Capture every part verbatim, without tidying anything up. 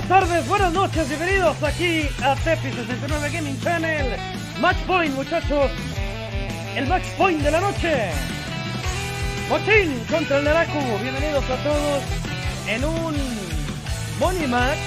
Buenas tardes, buenas noches, bienvenidos aquí a Tepi sesenta y nueve Gaming Channel. Match Point, muchachos. El Match Point de la noche. Mochín contra el Naraku. Bienvenidos a todos en un Money Match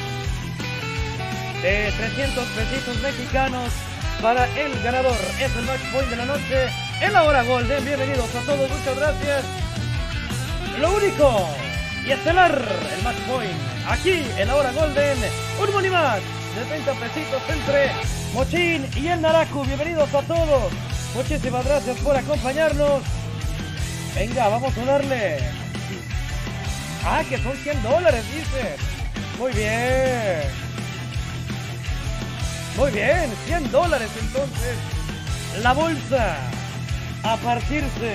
de trescientos pesitos mexicanos para el ganador. Es el Match Point de la noche en la hora Golden. Bienvenidos a todos, muchas gracias. Lo único y estelar, el Match Point aquí en la hora Golden, un Money Match de treinta pesitos entre Mochín y el Naraku. Bienvenidos a todos, muchísimas gracias por acompañarnos. Venga, vamos a darle. Ah, que son cien dólares, dice. Muy bien. Muy bien, cien dólares entonces. La bolsa a partirse.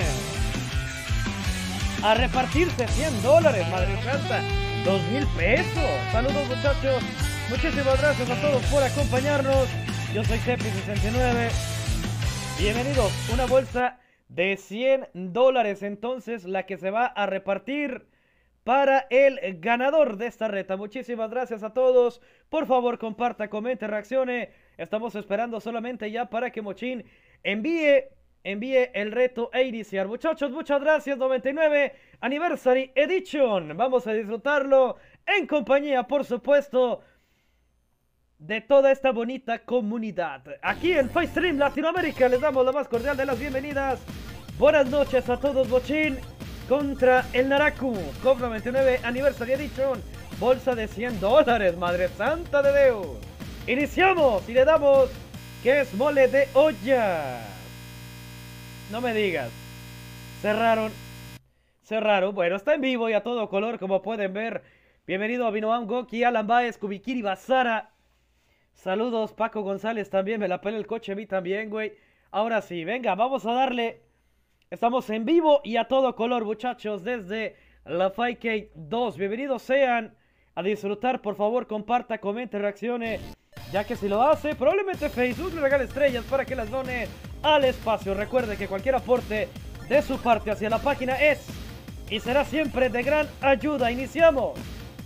A repartirse cien dólares, madre santa. dos mil pesos. Saludos, muchachos. Muchísimas gracias a todos por acompañarnos. Yo soy Tepi sesenta y nueve. Bienvenidos. Una bolsa de cien dólares entonces, la que se va a repartir para el ganador de esta reta. Muchísimas gracias a todos. Por favor, comparta, comente, reaccione. Estamos esperando solamente ya para que Mochín envíe envíe el reto a iniciar. Muchachos, muchas gracias. noventa y nueve Anniversary Edition. Vamos a disfrutarlo en compañía, por supuesto, de toda esta bonita comunidad. Aquí en FiveStream Latinoamérica les damos la más cordial de las bienvenidas. Buenas noches a todos. Mochín contra el Naraku. COP noventa y nueve Anniversary Edition. Bolsa de cien dólares. Madre santa de Dios. Iniciamos y le damos que es mole de olla. No me digas. Cerraron. Cerraron. Bueno, está en vivo y a todo color, como pueden ver. Bienvenido a Binoam Goki, Alan Baez, Kubikiri Basara. Saludos, Paco González también. Me la pela el coche a mí también, güey. Ahora sí, venga, vamos a darle. Estamos en vivo y a todo color, muchachos, desde la cinco K dos. Bienvenidos sean a disfrutar. Por favor, comparta, comente, reaccione. Ya que si lo hace, probablemente Facebook le regale estrellas para que las done al espacio. Recuerde que cualquier aporte de su parte hacia la página es y será siempre de gran ayuda. Iniciamos.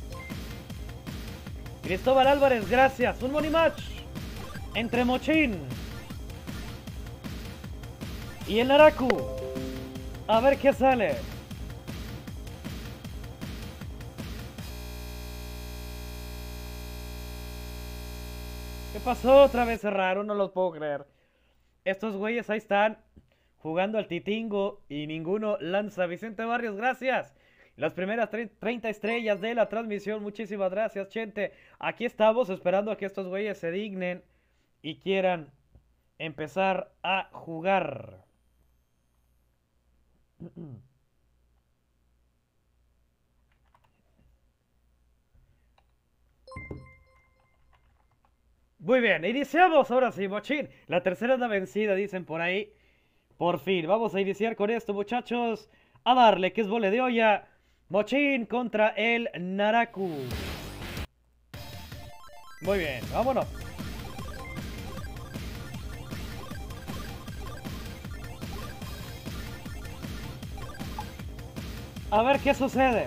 Cristóbal Álvarez, gracias. Un Money Match entre Mochín y el Naraku. A ver qué sale. ¿Qué pasó? Otra vez cerraron, no los puedo creer. Estos güeyes ahí están jugando al titingo y ninguno lanza. Vicente Barrios, gracias. Las primeras treinta estrellas de la transmisión. Muchísimas gracias, gente. Aquí estamos esperando a que estos güeyes se dignen y quieran empezar a jugar. Muy bien, iniciamos ahora sí, Mochín. La tercera es la vencida, dicen por ahí. Por fin, vamos a iniciar con esto, muchachos. A darle, que es vole de olla. Mochín contra el Naraku. Muy bien, vámonos. A ver qué sucede.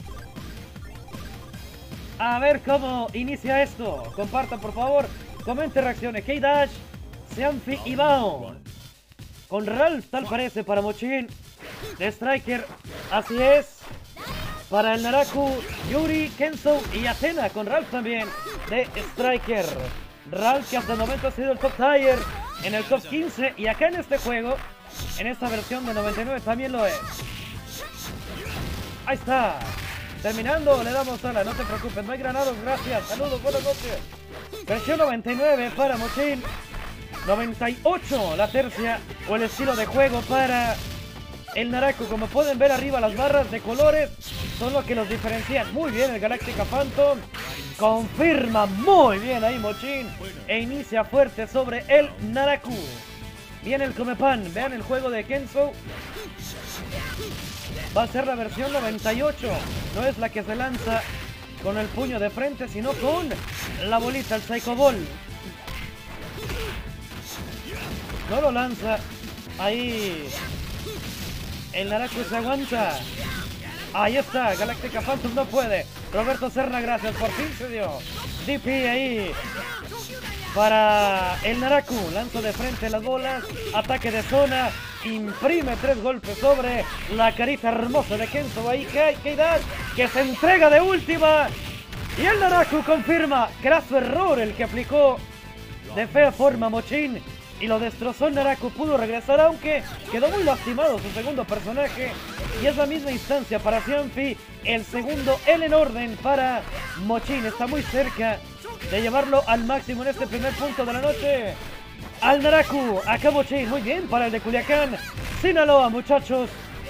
A ver cómo inicia esto. Compartan, por favor. Comente, reaccione. K-Dash, Seanfi y Bao. Con Ralph, tal parece, para Mochín. De Striker, así es. Para el Naraku, Yuri, Kenzo y Athena. Con Ralph también, de Striker. Ralph, que hasta el momento ha sido el top tier en el top quince. Y acá en este juego, en esta versión de noventa y nueve, también lo es. Ahí está. Terminando, le damos ala, no te preocupes, no hay granados, gracias, saludos, buenas noches. Versión noventa y nueve para Mochín, noventa y ocho la tercia o el estilo de juego para el Naraku. Como pueden ver arriba, las barras de colores son lo que los diferencian. Muy bien el Galactica Phantom, confirma muy bien ahí Mochín e inicia fuerte sobre el Naraku. Viene el Comepan, vean el juego de Kenzo. Va a ser la versión noventa y ocho. No es la que se lanza con el puño de frente, sino con la bolita, el Psycho Ball. No lo lanza. Ahí el Naraku se aguanta. Ahí está, Galactica Phantom no puede. Roberto Serna, gracias, por fin se dio. D P ahí para el Naraku. Lanzo de frente las bolas. Ataque de zona. Imprime tres golpes sobre la carita hermosa de Kenzo ahí. K-Dash que se entrega de última. Y el Naraku confirma. Graso error el que aplicó de fea forma Mochin. Y lo destrozó el Naraku. Pudo regresar, aunque quedó muy lastimado su segundo personaje. Y es la misma instancia para Cianfi. El segundo, el en orden para Mochin. Está muy cerca de llevarlo al máximo en este primer punto de la noche. Al Naraku, acá Mochin. Muy bien para el de Culiacán, Sinaloa, muchachos.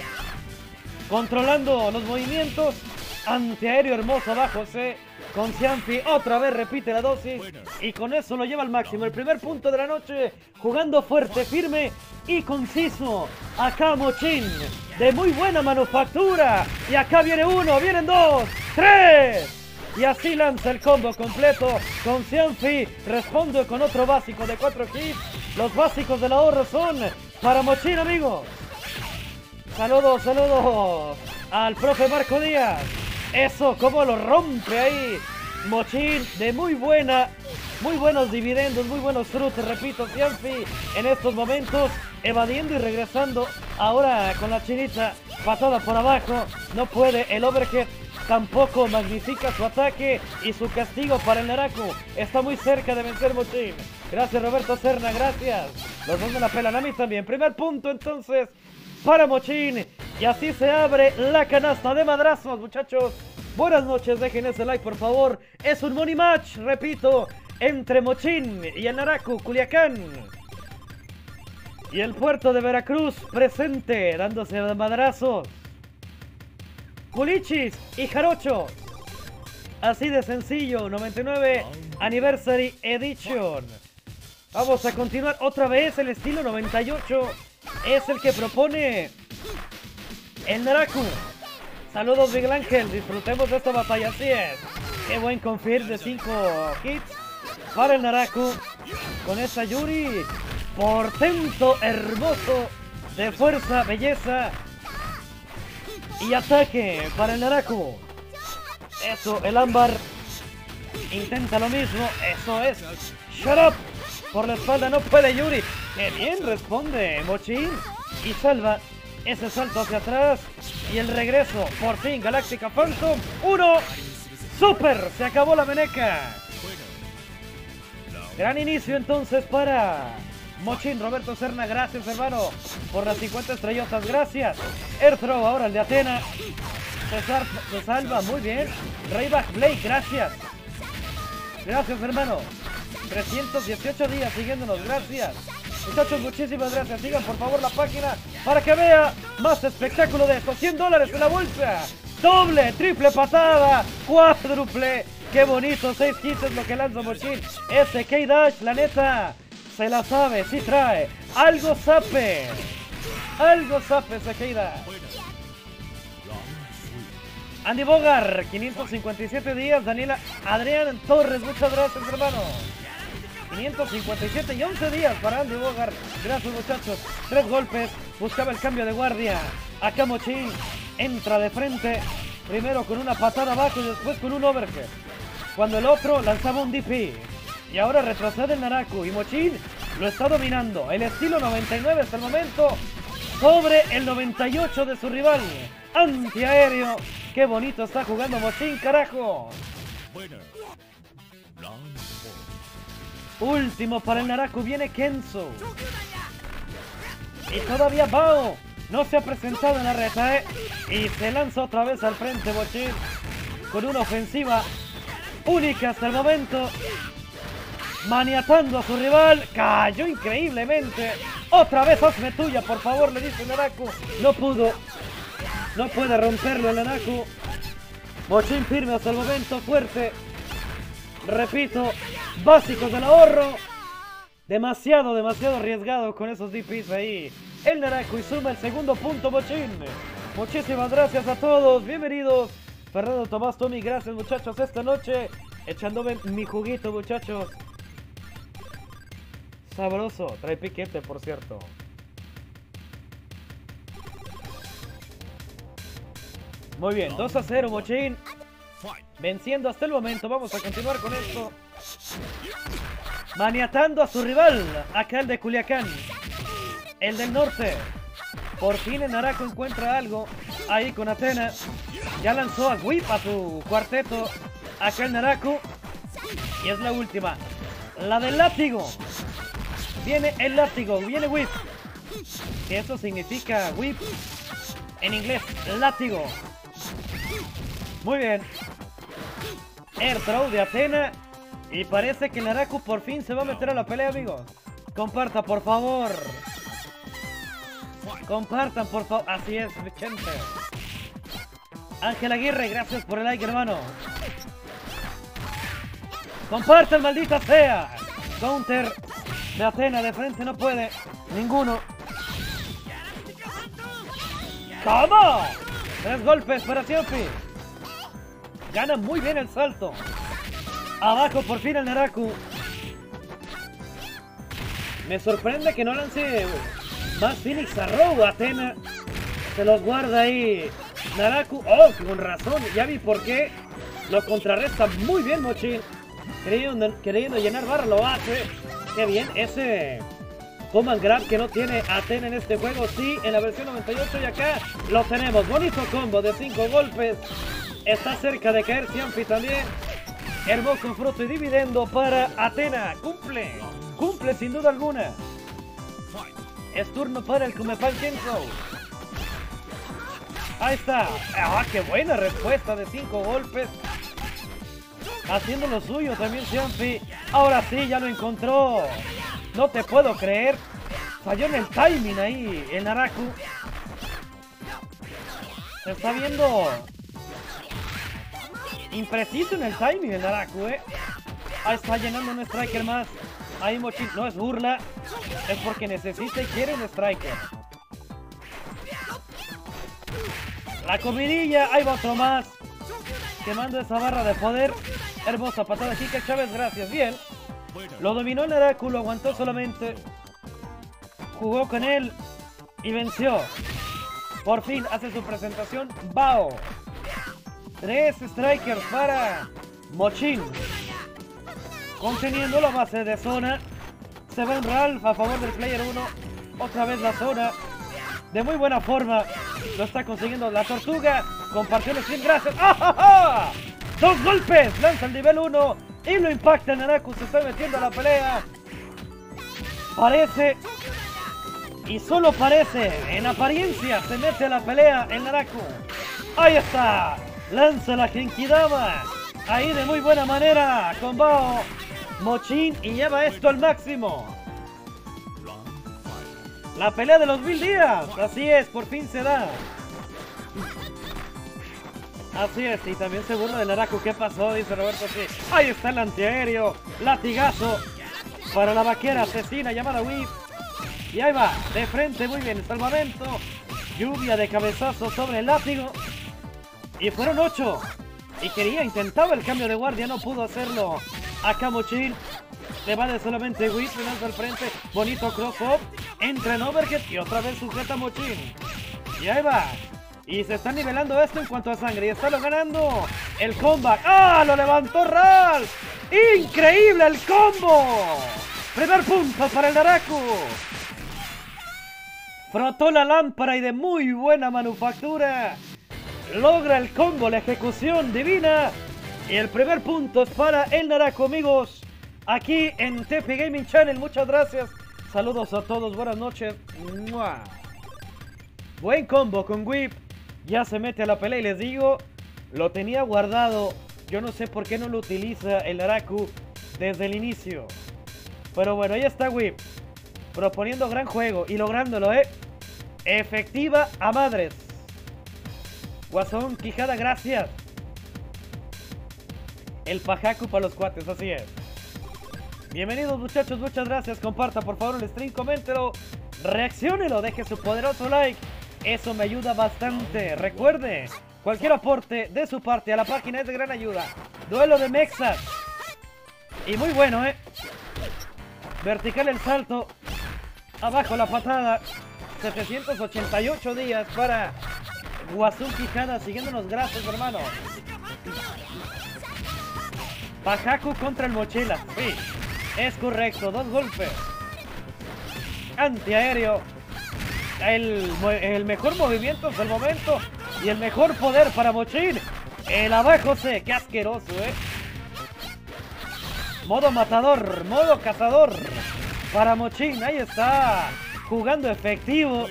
Controlando los movimientos. Antiaéreo hermoso bajo C. Con Cianfi, otra vez repite la dosis y con eso lo lleva al máximo. El primer punto de la noche, jugando fuerte, firme y conciso. Acá Mochin, de muy buena manufactura. Y acá viene uno, vienen dos, tres. Y así lanza el combo completo con Cianfi. Responde con otro básico de cuatro hits. Los básicos del ahorro son para Mochin, amigos. Saludos, saludos al profe Marco Díaz. Eso, cómo lo rompe ahí Mochin, de muy buena, muy buenos dividendos, muy buenos frutos, repito, Cianfi en estos momentos, evadiendo y regresando, ahora con la chinita, patada por abajo, no puede, el overhead tampoco magnifica su ataque y su castigo para el Naraku, está muy cerca de vencer Mochin. Gracias Roberto Serna, gracias, los dos me la pelan a mí también. Primer punto entonces para Mochin. Y así se abre la canasta de madrazos, muchachos. Buenas noches, dejen ese like, por favor. Es un money match, repito, entre Mochin y el Naraku, Culiacán. Y el puerto de Veracruz presente, dándose de madrazos. Culichis y Jarocho. Así de sencillo, noventa y nueve Anniversary Edition. Vamos a continuar otra vez, el estilo noventa y ocho. Es el que propone el Naraku. Saludos Miguel Ángel, disfrutemos de esta batalla, así es. Qué buen confirm de cinco hits para el Naraku. Con esa Yuri, portento hermoso de fuerza, belleza y ataque para el Naraku. Eso, el ámbar intenta lo mismo, eso es. Shut up, por la espalda no puede Yuri. Qué bien responde Mochin y salva ese salto hacia atrás y el regreso, por fin, Galáctica Phantom, uno, super, se acabó la meneca. Gran inicio entonces para Mochin. Roberto Serna, gracias hermano por las cincuenta estrellotas, gracias. Air Throw ahora el de Atena, César se salva, muy bien. Rayback Blake, gracias. Gracias hermano, trescientos dieciocho días siguiéndonos, gracias. Muchachos, muchísimas gracias. Sigan por favor la página para que vea más espectáculo de estos. cien dólares en la bolsa. Doble, triple patada, cuádruple. Qué bonito, seis hits es lo que lanza Mochin. Ese K-Dash, la neta, se la sabe, sí trae. Algo sabe. Algo sabe ese K-Dash. Andy Bogar, quinientos cincuenta y siete días. Daniela Adrián Torres, muchas gracias hermano. quinientos cincuenta y siete y once días para Andy Bogar. Gracias muchachos. Tres golpes. Buscaba el cambio de guardia. Acá Mochin entra de frente. Primero con una patada abajo y después con un overhead. Cuando el otro lanzaba un D P. Y ahora retrocede el Naraku. Y Mochin lo está dominando. El estilo noventa y nueve hasta el momento. Sobre el noventa y ocho de su rival. Antiaéreo. Qué bonito está jugando Mochin, carajo. Último para el Naraku, viene Kenzo. Y todavía Bao no se ha presentado en la reta, ¿eh? Y se lanza otra vez al frente Mochin con una ofensiva única hasta el momento. Maniatando a su rival. Cayó increíblemente. Otra vez hazme tuya, por favor, le dice Naraku. No pudo. No puede romperlo el Naraku. Mochin firme hasta el momento, fuerte. Repito, básicos del ahorro. Demasiado, demasiado arriesgado con esos D Ps ahí. El Naraku y suma el segundo punto Mochin. Muchísimas gracias a todos. Bienvenidos. Fernando Tomás Tommy, gracias muchachos esta noche. Echándome mi juguito muchachos. Sabroso. Trae piquete por cierto. Muy bien, dos a cero Mochin. venciendo hasta el momento. Vamos a continuar con esto. Maniatando a su rival, acá el de Culiacán, el del norte. Por fin el Naraku encuentra algo ahí con Athena. Ya lanzó a Whip a su cuarteto. Acá el Naraku. Y es la última. La del látigo. Viene el látigo. Viene Whip. Que eso significa Whip. En inglés, látigo. Muy bien. Air throw de Athena. Y parece que el Naraku por fin se va a meter a la pelea, amigos. Comparta, por favor. Compartan, por favor. Así es, Vicente. Ángel Aguirre, gracias por el like, hermano. Compartan, maldita sea. Counter de Athena, de frente no puede. Ninguno. ¿Cómo? Tres golpes para Siopi. Gana muy bien el salto. Abajo por fin el Naraku. Me sorprende que no lance más Phoenix Arrow. Athena se los guarda ahí. Naraku, oh, con razón. Ya vi por qué. Lo contrarresta muy bien Mochin. Queriendo, queriendo llenar barra, lo hace. Qué bien. Ese command grab que no tiene Athena en este juego. Sí, en la versión noventa y ocho y acá lo tenemos. Bonito combo de cinco golpes. Está cerca de caer Siopi también. Hermoso fruto y dividendo para Athena. Cumple. Cumple sin duda alguna. Es turno para el Kumepan Kenzo. Ahí está. Ah, qué buena respuesta de cinco golpes. Haciendo lo suyo también Siopi. Ahora sí, ya lo encontró. No te puedo creer. Falló en el timing ahí el Naraku. Se está viendo impreciso en el timing el Naraku, eh. Ahí está llenando un striker más. Ahí Mochin, no es burla. Es porque necesita y quiere un striker. La comidilla, ahí va otro más. Quemando esa barra de poder. Hermosa patada de Kike Chávez, gracias, bien. Lo dominó el Naraku, lo aguantó solamente. Jugó con él y venció. Por fin hace su presentación Bao. Tres strikers para Mochin. Conteniendo la base de zona. Se va en Ralph a favor del player uno. Otra vez la zona. De muy buena forma. Lo está consiguiendo la tortuga. Compartió el screen, gracias. ¡Ah, ja, ja! Dos golpes. Lanza el nivel uno. Y lo impacta el Naraku. Se está metiendo a la pelea. Parece. Y solo parece. En apariencia se mete a la pelea el Naraku. Ahí está. Lanza la Genkidama. Ahí de muy buena manera. Con Bao. Mochin y lleva esto al máximo. La pelea de los mil días. Así es, por fin se da. Así es, y también se burla del Naraku. ¿Qué pasó? Dice Roberto. Sí. Ahí está el antiaéreo. Latigazo para la vaquera asesina llamada Whip. Y ahí va, de frente, muy bien, el salvamento. Lluvia de cabezazos sobre el látigo. Y fueron ocho. Y quería, intentaba el cambio de guardia, no pudo hacerlo. Acá Mochin. Le va de solamente Whip, le lanza al frente. Bonito cross-up. Entra en overhead y otra vez sujeta Mochin. Y ahí va. Y se está nivelando esto en cuanto a sangre. Y está lo ganando el comeback. ¡Ah! Lo levantó Ralph. ¡Increíble el combo! Primer punto para el Naraku. Frotó la lámpara y de muy buena manufactura. Logra el combo, la ejecución divina. Y el primer punto es para el Naraku, amigos. Aquí en T P Gaming Channel. Muchas gracias. Saludos a todos. Buenas noches. ¡Mua! Buen combo con Whip. Ya se mete a la pelea y les digo, lo tenía guardado. Yo no sé por qué no lo utiliza el Naraku desde el inicio. Pero bueno, ahí está Whip. Proponiendo gran juego y lográndolo, ¿eh? Efectiva a madres. Guasón, Quijada, gracias. El Pajacu para los cuates, así es. Bienvenidos muchachos, muchas gracias. Comparta por favor el stream, coméntelo, reacciónelo, deje su poderoso like. Eso me ayuda bastante. Recuerde, cualquier aporte de su parte a la página es de gran ayuda. Duelo de Mexas. Y muy bueno, ¿eh? Vertical el salto. Abajo la patada. setecientos ochenta y ocho días para Guasón Quijada. Siguiéndonos, gracias hermano. Pajaku contra el Mochila. Sí, es correcto. Dos golpes. Antiaéreo. El, el mejor movimiento hasta el momento. Y el mejor poder para Mochin. El abajo C. Qué asqueroso, eh. Modo matador. Modo cazador. Para Mochin. Ahí está. Jugando efectivo.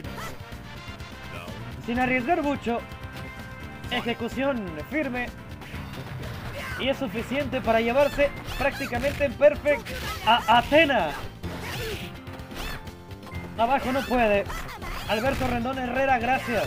Sin arriesgar mucho. Ejecución firme. Y es suficiente para llevarse prácticamente en perfect a Athena. Abajo no puede. Alberto Rendón Herrera, gracias.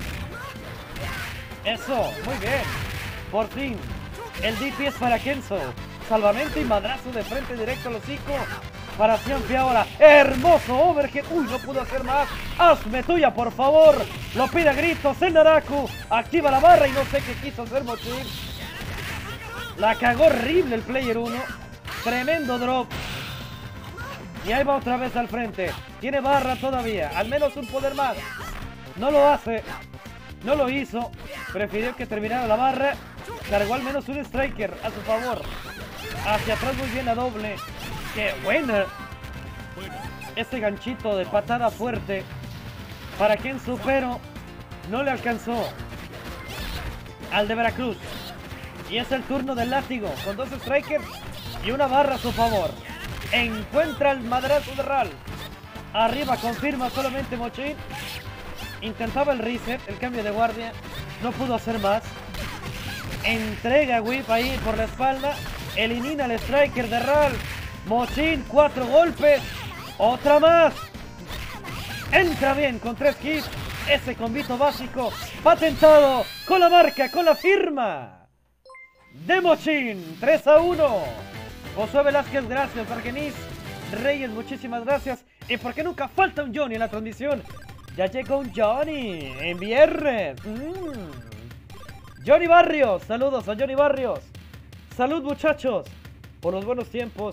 Eso, muy bien. Por fin. El D P es para Kenzo. Salvamento y madrazo de frente directo al hocico. Para Cianfi ahora. Hermoso overhead. Uy, no pudo hacer más. Hazme tuya, por favor. Lo pide a gritos el Naraku. Activa la barra y no sé qué quiso hacer Mochin. La cagó horrible el player uno. Tremendo drop. Y ahí va otra vez al frente. Tiene barra todavía. Al menos un poder más. No lo hace. No lo hizo. Prefirió que terminara la barra. Cargó al menos un striker a su favor. Hacia atrás muy bien la doble. ¡Qué buena! Este ganchito de patada fuerte. Para Kenzo, pero no le alcanzó al de Veracruz. Y es el turno del látigo. Con dos strikers y una barra a su favor. Encuentra el madrazo de Ral. Arriba confirma solamente Mochin. Intentaba el reset, el cambio de guardia. No pudo hacer más. Entrega whip ahí por la espalda. Elimina al striker de Ral. Mochin, cuatro golpes. Otra más. Entra bien con tres hits. Ese combito básico patentado con la marca, con la firma de Mochin. Tres a uno. Josué Velázquez, gracias. Argenis Reyes, muchísimas gracias. ¿Y por qué nunca falta un Johnny en la transmisión? Ya llegó un Johnny en viernes. Mm. Johnny Barrios, saludos a Johnny Barrios. Salud, muchachos, por los buenos tiempos.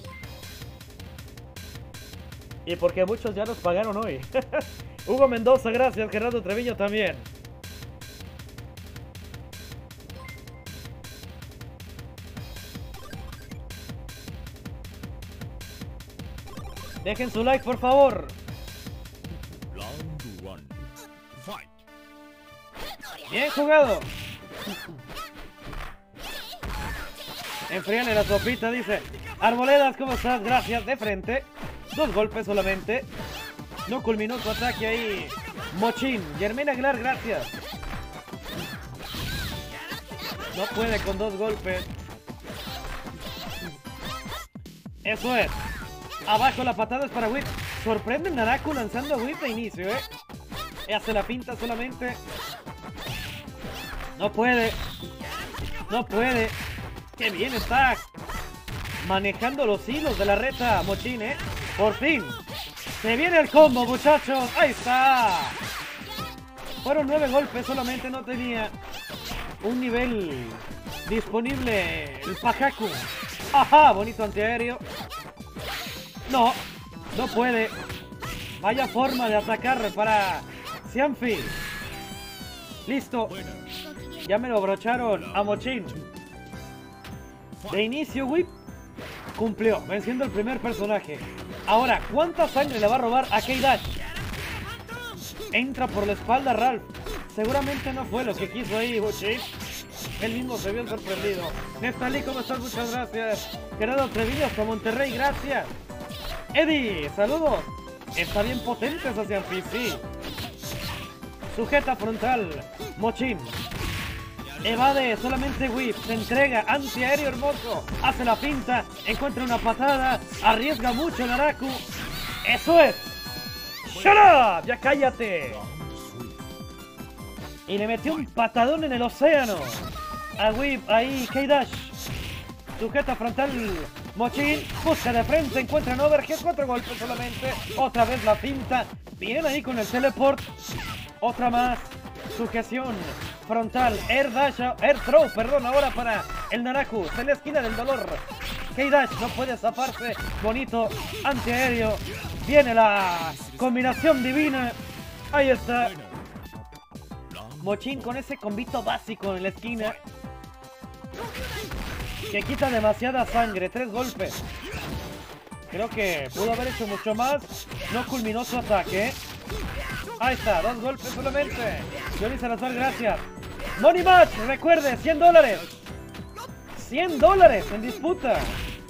Y porque muchos ya nos pagaron hoy. Hugo Mendoza, gracias. Gerardo Treviño también. Dejen su like, por favor. Bien jugado. Enfríale la sopita, dice. Arboledas, ¿cómo estás? Gracias, de frente. Dos golpes solamente. No culminó su ataque ahí Mochin. Germán Aguilar, gracias. No puede con dos golpes. Eso es. Abajo la patada es para Whip. Sorprende el Naraku lanzando a Whip de inicio, ¿eh? Hace la pinta solamente. No puede. No puede. Qué bien está manejando los hilos de la reta Mochin, ¿eh? Por fin. Se viene el combo, muchachos. Ahí está. Fueron nueve golpes solamente. No tenía un nivel disponible el Pajaku. Ajá, bonito antiaéreo. No, no puede. Vaya forma de atacar para Cianfi. Listo. Ya me lo abrocharon a Mochin. De inicio, Whip cumplió, venciendo el primer personaje. Ahora, ¿cuánta sangre le va a robar a K-Dash? Entra por la espalda Ralph. Seguramente no fue lo que quiso ahí, Mochin. Él mismo se vio sorprendido. Nestalí, ¿cómo estás? Muchas gracias. Gerardo Treviño hasta Monterrey, gracias. Eddie, saludos. Está bien potente esa Cianfi, sí. Sujeta frontal, Mochin. Evade solamente Whip, se entrega, antiaéreo hermoso, hace la pinta, encuentra una patada, arriesga mucho el Naraku. ¡Eso es! ¡Shut up! ¡Ya cállate! Y le metió un patadón en el océano a Whip, ahí K-Dash. Sujeta frontal, Mochin, busca de frente, encuentra en overhead, cuatro golpes solamente. Otra vez la pinta, bien ahí con el teleport. Otra más, sujeción frontal, air dash, air throw, perdón, ahora para el Naraku, está en la esquina del dolor. K-Dash no puede zafarse, bonito, antiaéreo, viene la combinación divina, ahí está. Mochin con ese combito básico en la esquina. que quita demasiada sangre. Tres golpes. Creo que pudo haber hecho mucho más. No culminó su ataque. Ahí está, dos golpes solamente. Johnny Salazar, gracias. Money Match, recuerde, cien dólares. cien dólares en disputa.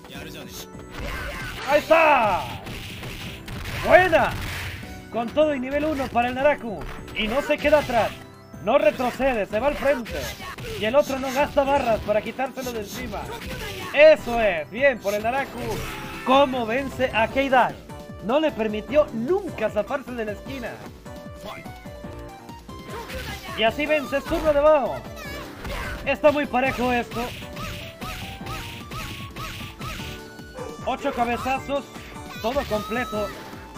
Ahí está. Buena. Con todo y nivel uno para el Naraku. Y no se queda atrás. No retrocede, se va al frente. Y el otro no gasta barras para quitárselo de encima. Eso es, bien por el Naraku. ¿Cómo vence a K-Dash? No le permitió nunca zafarse de la esquina. Y así vence, es turno de Bao. Está muy parejo esto. Ocho cabezazos, todo completo.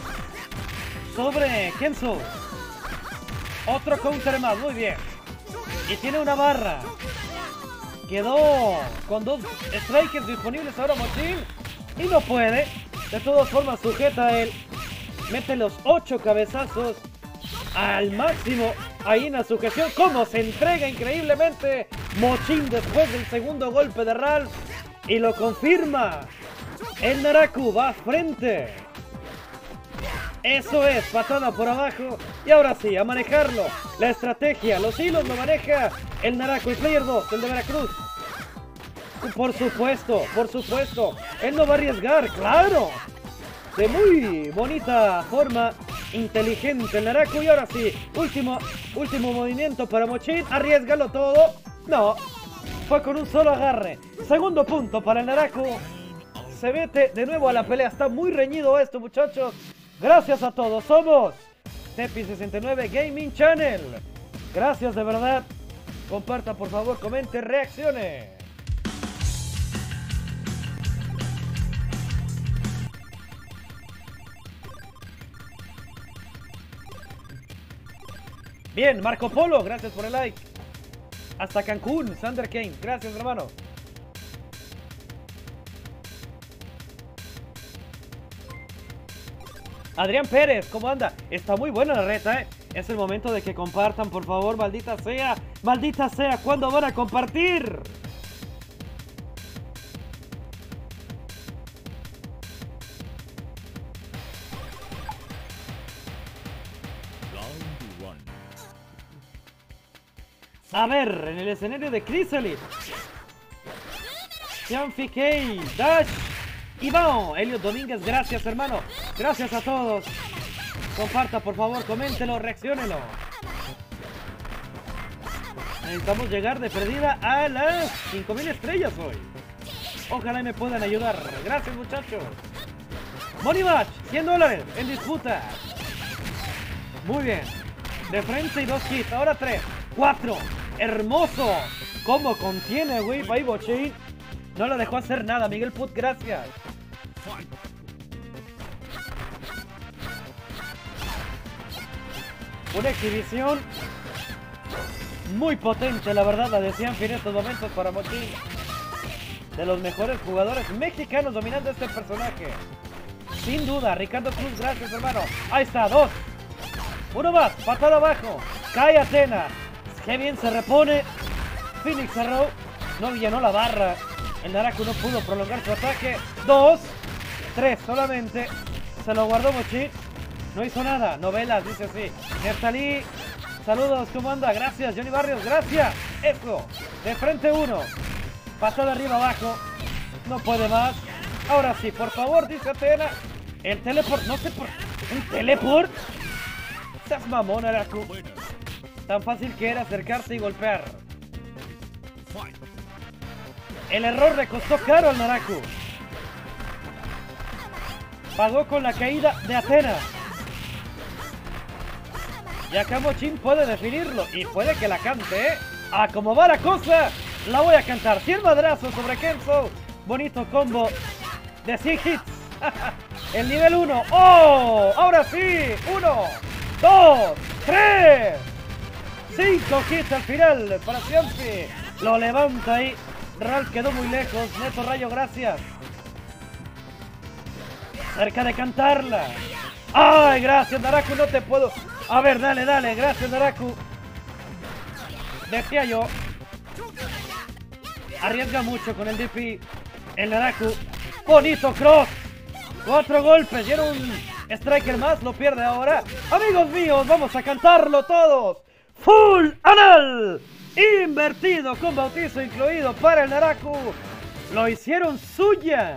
Sobre Kenzo. Otro counter más, muy bien. Y tiene una barra. Quedó con dos strikers disponibles ahora Mochin. Y no puede. De todas formas sujeta a él. Mete los ocho cabezazos al máximo. Ahí en la sujeción. Cómo se entrega increíblemente Mochin después del segundo golpe de Ralph. Y lo confirma. El Naraku va frente. Eso es, patada por abajo. Y ahora sí, a manejarlo. La estrategia, los hilos lo maneja el Naraku, el player dos, el de Veracruz. Por supuesto, por supuesto. Él no va a arriesgar, claro. De muy bonita forma, inteligente el Naraku. Y ahora sí, último, último movimiento para Mochin. Arriesgalo todo. No, fue con un solo agarre. Segundo punto para el Naraku. Se mete de nuevo a la pelea. Está muy reñido esto, muchachos. Gracias a todos. Somos Tepi sesenta y nueve Gaming Channel. Gracias de verdad. Comparta, por favor, comente, reaccione. Bien, Marco Polo, gracias por el like. Hasta Cancún, Sander Kane. Gracias, hermano. Adrián Pérez, ¿cómo anda? Está muy buena la reta, ¿eh? Es el momento de que compartan, por favor, maldita sea. Maldita sea, ¿cuándo van a compartir? A ver, en el escenario de Chrysalis. Xianfi K, Dash. Iván, Elliot Domínguez, gracias hermano. Gracias a todos. Comparta, por favor, coméntelo, reacciónelo. Necesitamos llegar de perdida a las cinco mil estrellas hoy. Ojalá me puedan ayudar. Gracias, muchachos. Money Match, cien dólares en disputa. Muy bien. De frente y dos hits. Ahora tres, cuatro. Hermoso. ¿Cómo contiene, güey? Bai Mochin. No lo dejó hacer nada. Miguel Put, gracias. Una exhibición muy potente, la verdad, la de Xianfi en estos momentos para Mochin. De los mejores jugadores mexicanos dominando este personaje. Sin duda, Ricardo Cruz, gracias hermano. Ahí está, dos. Uno más, patada abajo. Cae Athena. Qué bien se repone. Phoenix cerró. No llenó la barra. El Naraku no pudo prolongar su ataque. Dos. Tres solamente. Se lo guardó Mochin. No hizo nada. Novelas, dice así. Nertalí. Saludos, ¿cómo anda? Gracias, Johnny Barrios, gracias. Eso. De frente uno. Patada arriba abajo. No puede más. Ahora sí, por favor, dice Athena. El teleport. No sé por... ¿Un teleport? Seas mamón, Naraku. Tan fácil que era acercarse y golpear. El error le costó caro al Naraku. Pagó con la caída de Athena. Y acá Mochin puede definirlo. Y puede que la cante, ¿eh? A como va la cosa, la voy a cantar. cien madrazos sobre Kenzo. Bonito combo de cien hits. El nivel uno. ¡Oh! Ahora sí. uno, dos, tres. cinco hits al final para Xianfi. Lo levanta ahí. Ralph quedó muy lejos. Neto Rayo, gracias. Cerca de cantarla. ¡Ay, gracias, Naraku! No te puedo... A ver, dale, dale. Gracias, Naraku. Decía yo. Arriesga mucho con el D P. El Naraku. Bonito cross. Cuatro golpes. Y era un striker más. Lo pierde ahora. Amigos míos, vamos a cantarlo todos. Full anal. Invertido con bautizo incluido para el Naraku. Lo hicieron suya.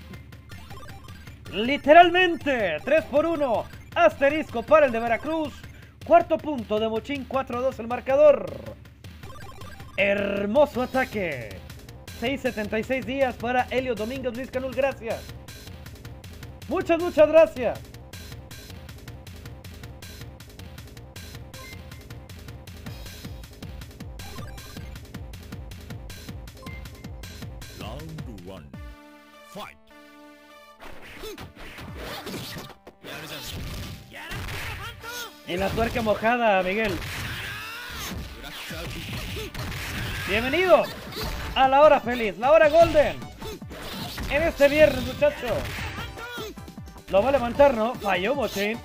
Literalmente. tres por uno. Asterisco para el de Veracruz. Cuarto punto de Mochín. cuatro a dos el marcador. Hermoso ataque. seis setenta y seis días para Helio Domínguez Luis Canul. Gracias. Muchas, muchas gracias. Round one. Fight. En la tuerca mojada, Miguel. Bienvenido a la hora feliz, la hora golden. En este viernes, muchachos. Lo va a levantar, ¿no? Falló Mochín.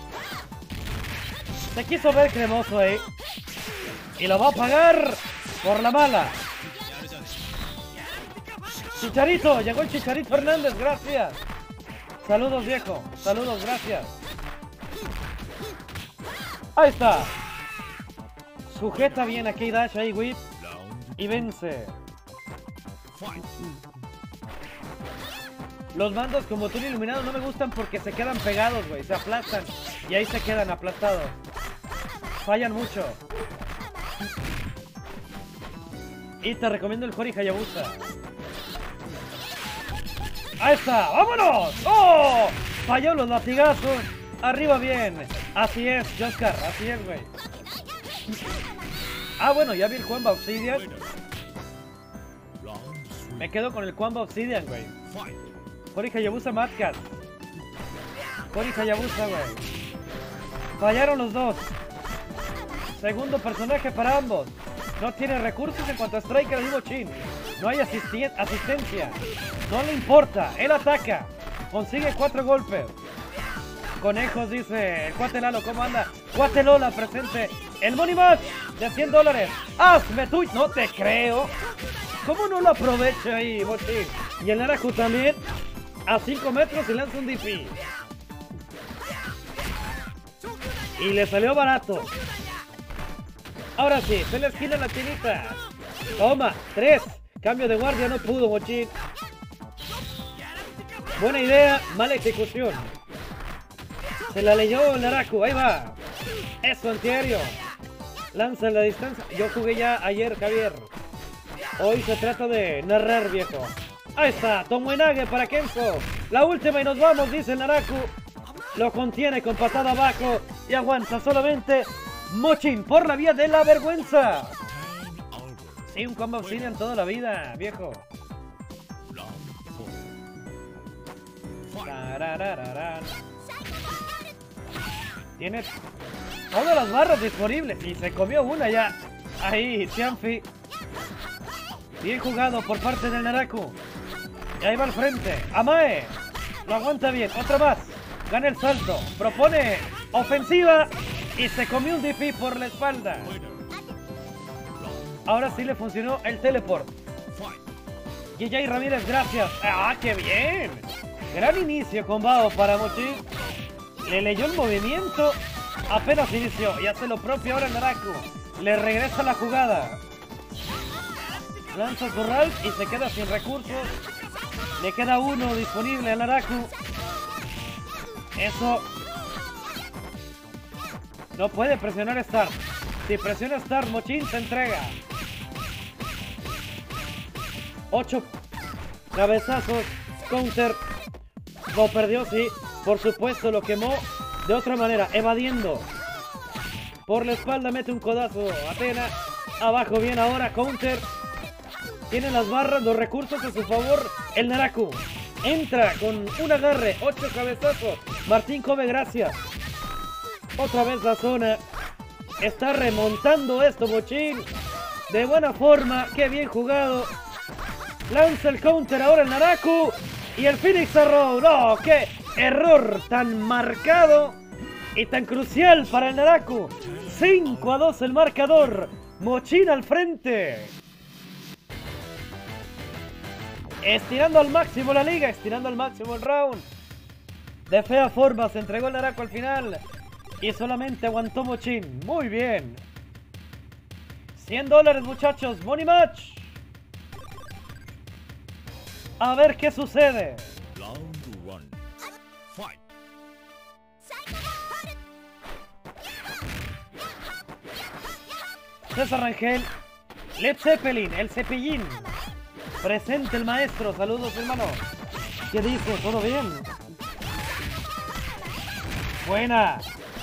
Se quiso ver cremoso ahí. Y lo va a pagar por la mala. Chicharito, llegó el Chicharito Hernández, gracias. Saludos, viejo. Saludos, gracias. Ahí está. Sujeta bien a K-Dash ahí, whip. Y vence. Los mandos como túnel iluminado no me gustan porque se quedan pegados, güey. Se aplastan. Y ahí se quedan aplastados. Fallan mucho. Y te recomiendo el Hori Hayabusa. Ahí está. ¡Vámonos! ¡Oh! Falló los latigazos. Arriba bien. Así es, Oscar. Así es, güey. Ah, bueno, ya vi el Juanba Obsidian. Me quedo con el Juanba Obsidian, güey. Hori Hayabusa Madcat. Hori Hayabusa, güey. Fallaron los dos. Segundo personaje para ambos. No tiene recursos en cuanto a Striker y Mochín. No hay asisti asistencia. No le importa. Él ataca. Consigue cuatro golpes. Conejos, dice el cuate Lalo. ¿Cómo anda? Cuate Lola presente. El Money Match de cien dólares. Hazme tú. No te creo. ¿Cómo no lo aprovecha ahí, Mochín? Y el Naraku también. A cinco metros y lanza un D P. Y le salió barato. Ahora sí, se le esquina la chinita. Toma, tres. Cambio de guardia, no pudo, Mochín. Buena idea, mala ejecución. Se la leyó el Naraku, ahí va. Eso, antiaéreo. Lanza en la distancia. Yo jugué ya ayer, Javier. Hoy se trata de narrar, viejo. Ahí está, Tomoenage para Kenzo. La última y nos vamos, dice el Naraku. Lo contiene con patada abajo y aguanta solamente Mochín por la vía de la vergüenza. Sí, un combo obsidian toda la vida, viejo. Tiene todas las barras disponibles y se comió una ya. Ahí, Tianfi. Bien jugado por parte del Naraku. Y ahí va al frente. Amae. Lo aguanta bien. Otra más. Gana el salto. Propone ofensiva. Y se comió un D P por la espalda. Ahora sí le funcionó el teleport. G J Ramírez, gracias. ¡Ah, qué bien! Gran inicio con Bao para Mochín. Le leyó el movimiento. Apenas inició. Y hace lo propio ahora el Naraku. Le regresa la jugada. Lanza su Ralph y se queda sin recursos. Le queda uno disponible al Naraku. Eso. No puede presionar Start. Si presiona Start, Mochín se entrega. Ocho cabezazos. Counter. Lo perdió, sí. Por supuesto, lo quemó de otra manera, evadiendo. Por la espalda mete un codazo. Atena. Abajo bien ahora. Counter. Tiene las barras, los recursos a su favor. El Naraku entra con un agarre. Ocho cabezazos. Martín Cove, gracias. Otra vez la zona. Está remontando esto, Mochín. De buena forma. Qué bien jugado. Lanza el counter ahora el Naraku. Y el Phoenix Arrow. No, qué error tan marcado y tan crucial para el Naraku. cinco a dos el marcador. Mochín al frente. Estirando al máximo la liga, estirando al máximo el round. De fea forma se entregó el Naraku al final. Y solamente aguantó Mochin. Muy bien. cien dólares, muchachos. Money match. A ver qué sucede. Round one. Fight. César Rangel. Led Zeppelin, el cepillín. Presente el maestro. Saludos, hermano. ¿Qué dice? ¿Todo bien? Buena.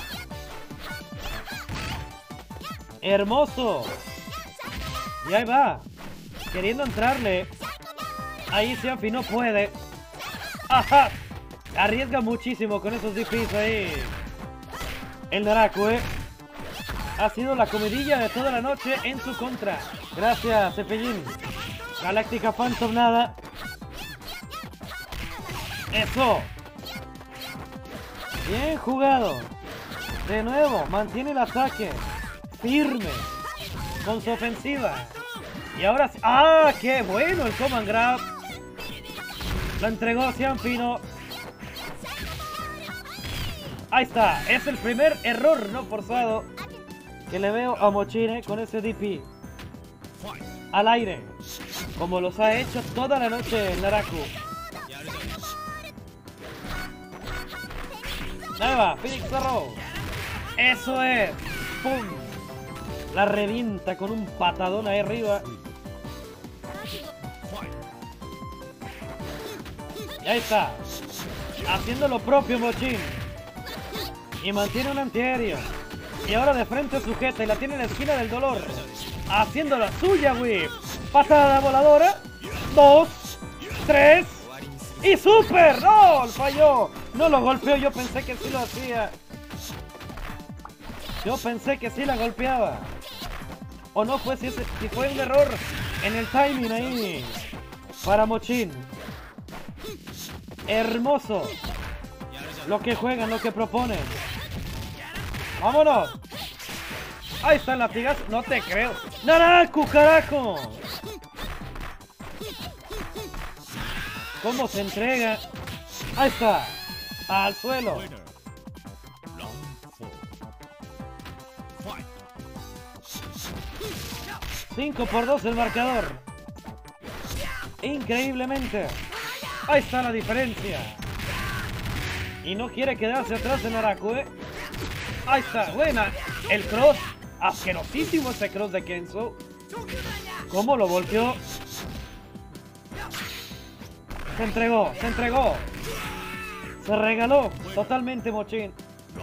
Hermoso. Y ahí va. Queriendo entrarle. Ahí Ciampi no puede. Ajá. Arriesga muchísimo con esos D Ps ahí. El Naraku, eh. Ha sido la comidilla de toda la noche en su contra. Gracias, Cepillín. Galáctica Phantom nada. Eso. Bien jugado. De nuevo, mantiene el ataque. Firme. Con su ofensiva. Y ahora sí. ¡Ah! ¡Qué bueno el command grab! Lo entregó Ciampino. Ahí está. Es el primer error no forzado que le veo a Mochine con ese D P. Al aire. Como los ha hecho toda la noche el Naraku. Ahí va. Phoenix Arrow. Eso es. ¡Pum! La revienta con un patadón ahí arriba. Y ahí está. Haciendo lo propio Mochin. Y mantiene un antiaéreo. Y ahora de frente sujeta y la tiene en la esquina del dolor. Haciendo la suya, whip. Patada voladora. Dos. Tres. Y super. ¡No! Falló. No lo golpeó. Yo pensé que sí lo hacía. Yo pensé que sí la golpeaba. O no fue si, ese, si fue un error en el timing ahí. Para Mochin. Hermoso. Lo que juegan, lo que proponen. ¡Vámonos! Ahí está el latigazo. No te creo. ¡Naraku, carajo! ¿Cómo se entrega? Ahí está. Al suelo. cinco por dos el marcador. Increíblemente. Ahí está la diferencia. Y no quiere quedarse atrás de Naraku, ¿eh? Ahí está, buena. El cross. Asquerosísimo ese cross de Kenzo. ¿Cómo lo volteó? Se entregó, se entregó. Se regaló totalmente Mochin.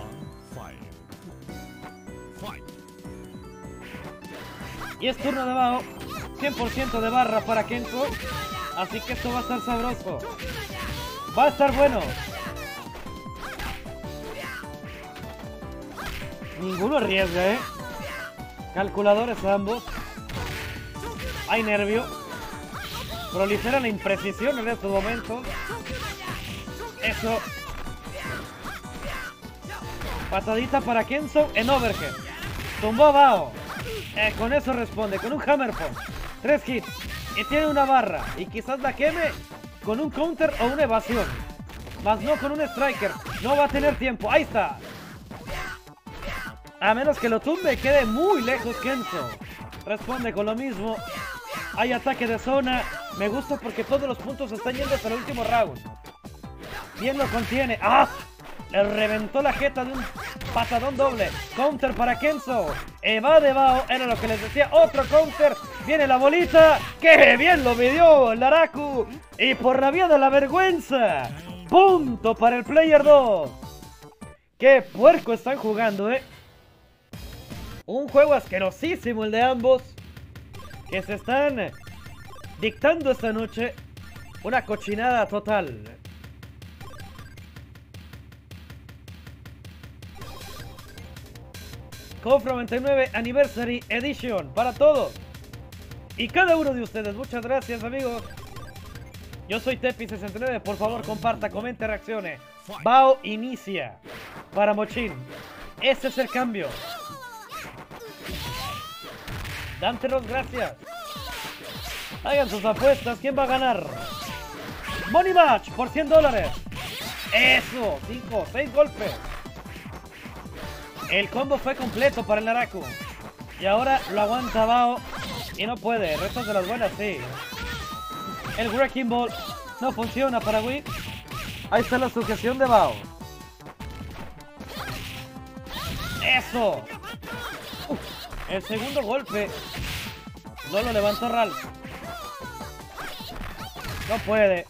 Y es turno de Bao. cien por ciento de barra para Kenzo. Así que esto va a estar sabroso. Va a estar bueno. Ninguno arriesga, ¿eh? Calculadores ambos. Hay nervio. Prolifera la imprecisión en estos momentos. Eso. Patadita para Kenzo en overhead. Tumbó a Bao. Eh, con eso responde, con un hammer punch. Tres hits. Y tiene una barra. Y quizás la queme con un counter o una evasión. Más no con un striker. No va a tener tiempo. Ahí está. A menos que lo tumbe, quede muy lejos Kenzo. Responde con lo mismo. Hay ataque de zona. Me gusta porque todos los puntos están yendo hasta el último round. Bien lo contiene. ¡Ah! Le reventó la jeta de un patadón doble. Counter para Kenzo. Evade Bao. Era lo que les decía. Otro counter. Viene la bolita. ¡Qué bien lo midió el Naraku! Y por la vía de la vergüenza. Punto para el player dos. ¡Qué puerco están jugando, eh! Un juego asquerosísimo el de ambos. Que se están dictando esta noche. Una cochinada total. KOF noventa y nueve Anniversary Edition para todos y cada uno de ustedes. Muchas gracias, amigos. Yo soy Tepi sesenta y nueve. Por favor, comparta, comente, reaccione. Bao inicia para Mochin. Este es el cambio. Dántenos gracias. Hagan sus apuestas. ¿Quién va a ganar? Money Match por cien dólares. Eso, cinco, seis golpes. El combo fue completo para el Naraku. Y ahora lo aguanta Bao. Y no puede, restos de las buenas sí. El Wrecking Ball no funciona para Wii. Ahí está la sujeción de Bao. ¡Eso! Uf, el segundo golpe no lo levantó Ralph. No puede.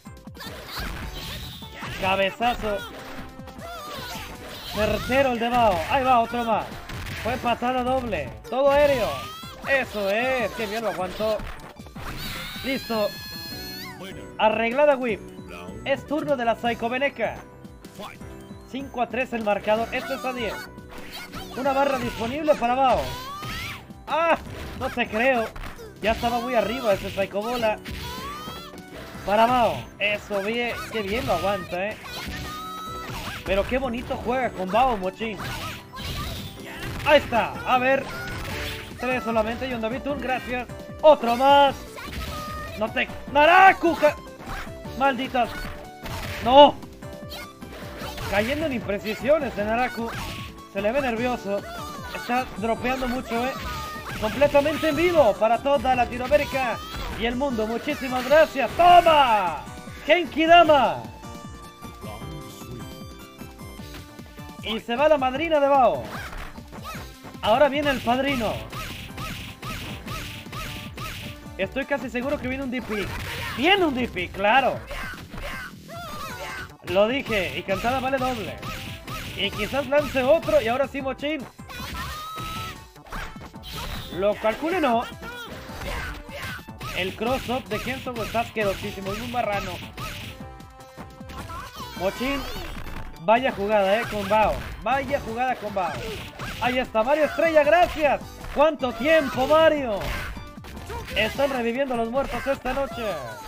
Cabezazo. Certero el de Bao. Ahí va otro más. Fue patada doble. Todo aéreo. Eso es. Qué bien lo aguantó. Listo. Arreglada Whip. Es turno de la Psycho Veneca. cinco a tres el marcador. Esto es a diez. Una barra disponible para Bao. ¡Ah! No te creo. Ya estaba muy arriba ese Psycho Bola. Para Bao. Eso, bien. Qué bien lo aguanta, eh. Pero qué bonito juega con Bao, Mochin. Ahí está. A ver. Tres solamente. Y un David Toon. Gracias. Otro más. No te... ¡Naraku! ¡Malditas! ¡No! Cayendo en imprecisiones de Naraku. Se le ve nervioso. Está dropeando mucho, ¿eh? Completamente en vivo para toda Latinoamérica y el mundo. Muchísimas gracias. ¡Toma! ¡Genkidama! Y se va la madrina de Bao. Ahora viene el padrino. Estoy casi seguro que viene un D P. ¡Viene un D P! ¡Claro! Lo dije. Y cantada vale doble. Y quizás lance otro. Y ahora sí, Mochin. Lo calcule no. El cross-up de Kenzo está asquerosísimo. Es un marrano. Mochin. Vaya jugada, eh, con Bao. Vaya jugada con Bao. Ahí está, Mario Estrella, gracias. ¿Cuánto tiempo, Mario? Están reviviendo a los muertos esta noche.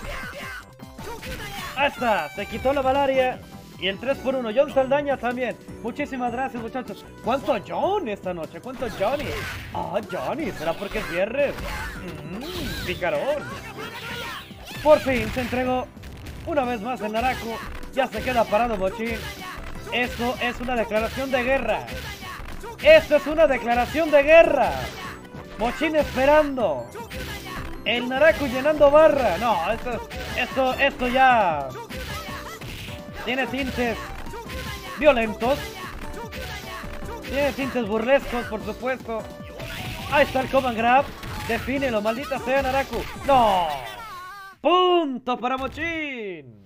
Ahí está, se quitó la malaria. Y el tres por uno, John Saldaña también. Muchísimas gracias, muchachos. ¿Cuánto John esta noche? ¿Cuánto Johnny? Ah, Johnny, ¿será porque es viernes? Mmm, picarón. Por fin se entregó una vez más el Naraku. Ya se queda parado Mochin. Esto es una declaración de guerra. Esto es una declaración de guerra. Mochin esperando. El Naraku llenando barra. No, esto, esto, esto ya tiene tintes violentos. Tiene tintes burlescos, por supuesto. Ahí está el command grab. Defínelo, maldita sea Naraku. ¡No! ¡Punto para Mochin!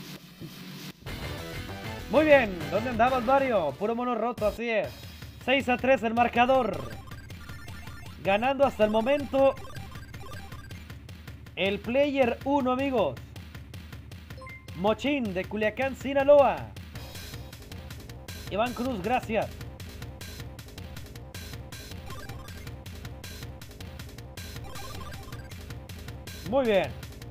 Muy bien. ¿Dónde andabas, Mario? Puro mono roto, así es. seis a tres el marcador. Ganando hasta el momento el player uno, amigos. Mochin de Culiacán, Sinaloa. Iván Cruz, gracias. Muy bien.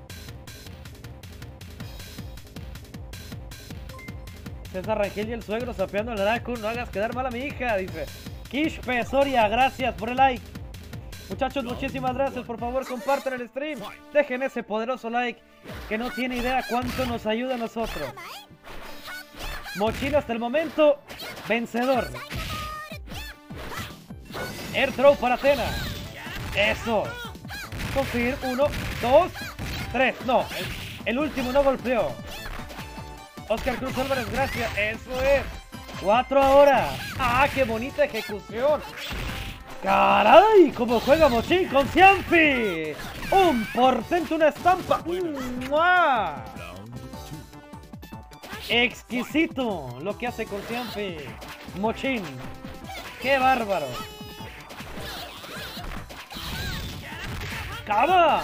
César Rangel y el suegro sapeando al Naraku. No hagas quedar mal a mi hija, dice. Kishpe Soria, gracias por el like. Muchachos, muchísimas gracias. Por favor, compartan el stream. Dejen ese poderoso like que no tiene idea cuánto nos ayuda a nosotros. Mochin hasta el momento vencedor. Air throw para Atena. Eso. Confir. Uno, dos, tres. No, el, el último no golpeó. Oscar Cruz Álvarez, gracias. Eso es. Cuatro ahora. ¡Ah, qué bonita ejecución! ¡Caray! ¿Cómo juega Mochin con Cianfi? ¡Un portento, una estampa! ¡Mua! Exquisito lo que hace con Cianfi Mochin. ¡Qué bárbaro! ¡Cama!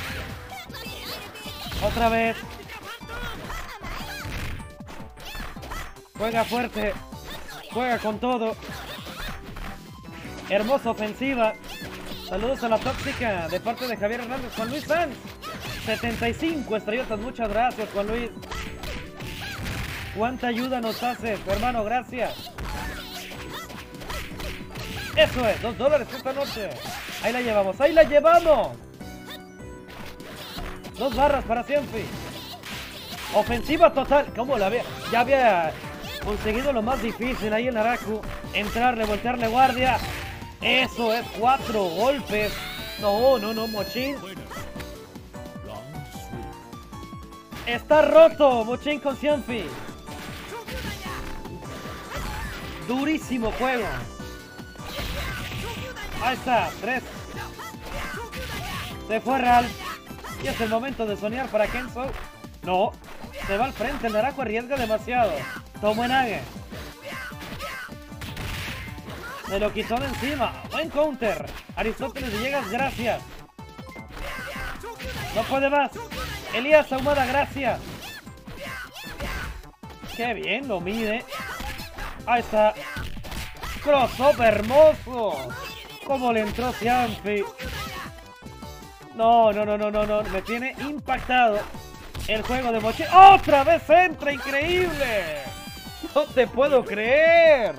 Otra vez. Juega fuerte. Juega con todo. Hermosa ofensiva. Saludos a la tóxica de parte de Javier Hernández. Juan Luis Sanz. setenta y cinco estrellotas. Muchas gracias, Juan Luis. Cuánta ayuda nos haces, hermano. Gracias. Eso es. Dos dólares esta noche. Ahí la llevamos. Ahí la llevamos. Dos barras para Cianfi. Ofensiva total. ¿Cómo la había? Ya había conseguido lo más difícil ahí el Naraku. Entrarle, voltearle guardia. Eso es cuatro golpes. No, no, no, Mochin. Está roto Mochin con Xianfi. Durísimo juego. Ahí está, tres. Se fue Real. Y es el momento de soñar para Kenzo. No, se va al frente. El Naraku arriesga demasiado. Tomoenage. Se lo quitó de encima. Buen counter. Aristóteles Villegas, gracias. No puede más. Elías Ahumada, gracias. Qué bien lo mide. Ahí está. Crossover hermoso. Como le entró Xianfi. No, no, no, no, no, no. Me tiene impactado el juego de Mochin. ¡Otra vez entra! ¡Increíble! No te puedo creer.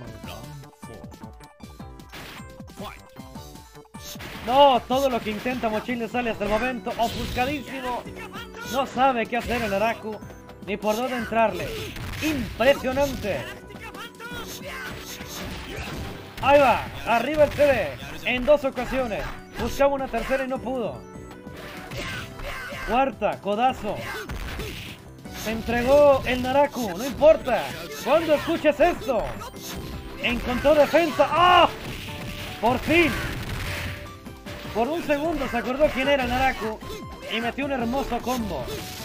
No, todo lo que intenta Mochin le sale hasta el momento. Ofuscadísimo. No sabe qué hacer el Naraku. Ni por dónde entrarle. Impresionante. Ahí va. Arriba el C D. En dos ocasiones. Buscaba una tercera y no pudo. Cuarta. Codazo. Se entregó el Naraku. No importa. Cuando escuches esto. Encontró defensa. ¡Ah! Por fin. Por un segundo se acordó quién era Naraku y metió un hermoso combo.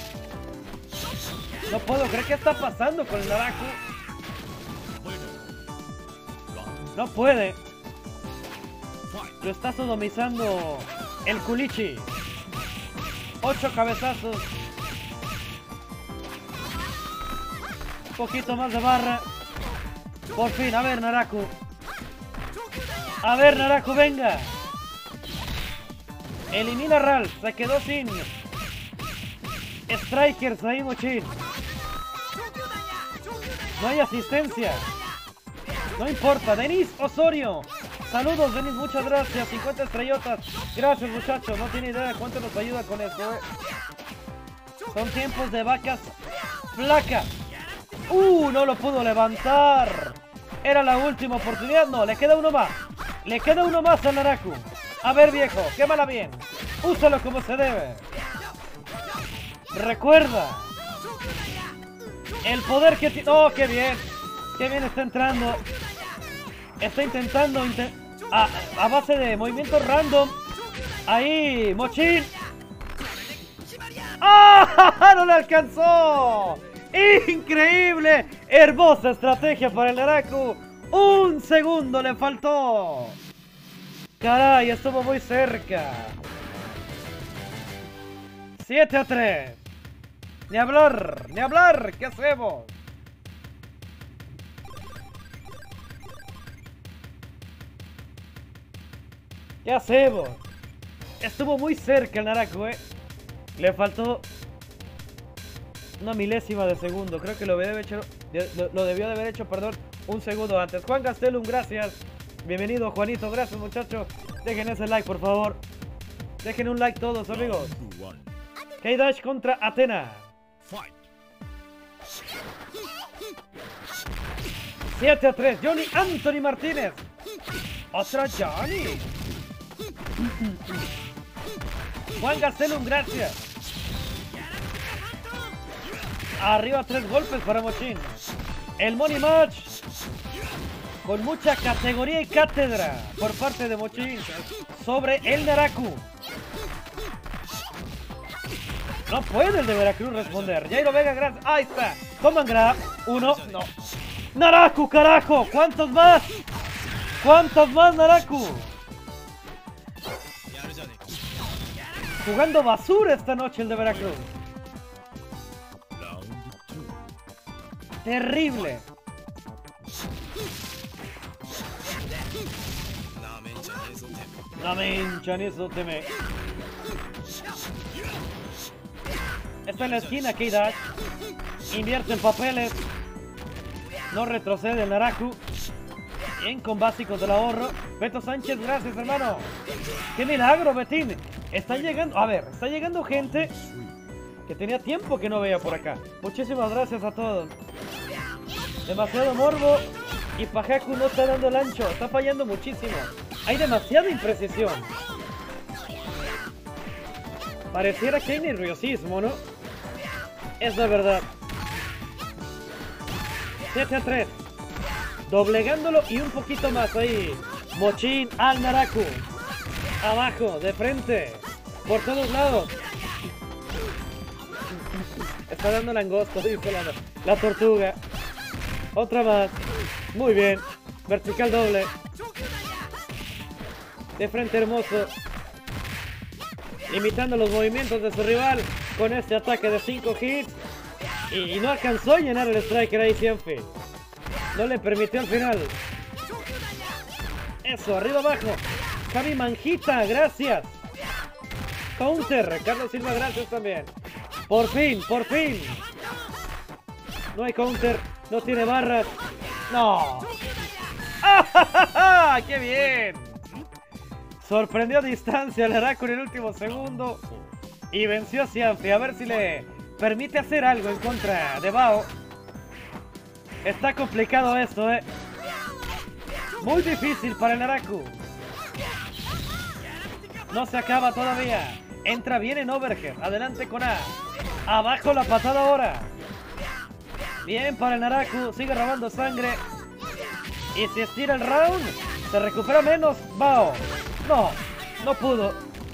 No puedo creer qué está pasando con el Naraku. No puede. Lo está sodomizando el Kulichi. Ocho cabezazos. Un poquito más de barra. Por fin, a ver Naraku. A ver Naraku, venga. Elimina a Ralph, se quedó sin strikers ahí Mochin. No hay asistencia. No importa, Denis Osorio. Saludos Denis, muchas gracias. cincuenta estrellotas. Gracias muchachos, no tiene idea de cuánto nos ayuda con esto, eh. Son tiempos de vacas flacas. Uh, no lo pudo levantar. Era la última oportunidad, no, le queda uno más. Le queda uno más al Naraku. A ver viejo, quémala bien. Úsalo como se debe. Recuerda el poder que tiene. Oh, qué bien. Qué bien está entrando. Está intentando inte a, a base de movimientos random. Ahí, Mochin. ¡Ah! ¡No le alcanzó! ¡Increíble! Hermosa estrategia para el Naraku. Un segundo le faltó. Caray, estuvo muy cerca. siete a tres. Ni hablar, ni hablar. ¿Qué hacemos? ¿Qué hacemos? Estuvo muy cerca el Naraku, eh. Le faltó una milésima de segundo. Creo que lo, debe haber hecho, lo, lo debió de haber hecho, perdón, un segundo antes. Juan Gastelum, gracias. Bienvenido, Juanito. Gracias, muchachos. Dejen ese like, por favor. Dejen un like todos, amigos. K-Dash contra Athena. siete a tres. Johnny Anthony Martínez. Otra Johnny. Juan Gastelum, gracias. Arriba tres golpes para Mochin. El Money Match con mucha categoría y cátedra por parte de Mochin sobre el Naraku. No puede el de Veracruz responder. Jairo Vega, gracias. Ahí está. Command grab. Uno. No. Naraku, carajo. ¿Cuántos más? ¿Cuántos más, Naraku? Jugando basura esta noche el de Veracruz. Terrible. La mencha en eso teme. Está en la esquina, K-Dash. Invierte en papeles. No retrocede el Naraku. Bien con básicos del ahorro. Beto Sánchez, gracias, hermano. ¡Qué milagro, Betín! Está llegando, a ver, está llegando gente que tenía tiempo que no veía por acá. Muchísimas gracias a todos. Demasiado morbo y Pajaku no está dando el ancho, está fallando muchísimo. Hay demasiada imprecisión. Pareciera que hay nerviosismo, ¿no? Es la verdad. siete a tres. Doblegándolo y un poquito más ahí. Mochin al Naraku. Abajo, de frente. Por todos lados. Está dando langosto, dice la, la tortuga. Otra más. Muy bien. Vertical doble. De frente hermoso. Imitando los movimientos de su rival. Con este ataque de cinco hits. Y, y no alcanzó a llenar el striker ahí Cianfi. No le permitió al final. Eso, arriba abajo. Javi Manjita, gracias. Counter, Carlos Silva, gracias también. Por fin, por fin. No hay counter, no tiene barras. No. ¡Ah, ja, ja, ja! ¡Qué bien! Sorprendió a distancia al Naraku en el último segundo. Y venció a Cianfi. A ver si le permite hacer algo en contra de Bao. Está complicado esto, eh. Muy difícil para el Naraku. No se acaba todavía. Entra bien en overhead. Adelante con A. Abajo la patada ahora. Bien para el Naraku. Sigue robando sangre. Y si estira el round, se recupera menos Bao. No, no pudo.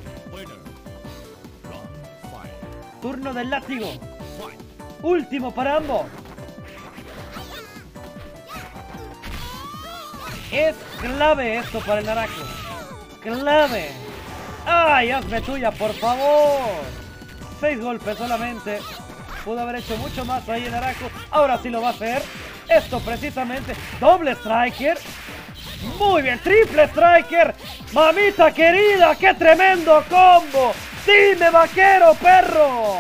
Turno del látigo. Último para ambos. Es clave esto para el Naraku. Clave. ¡Ay, hazme tuya, por favor! Seis golpes solamente. Pudo haber hecho mucho más ahí el Naraku. Ahora sí lo va a hacer. Esto precisamente. Doble striker. Muy bien, triple striker. Mamita querida, qué tremendo combo. Dime, vaquero, perro.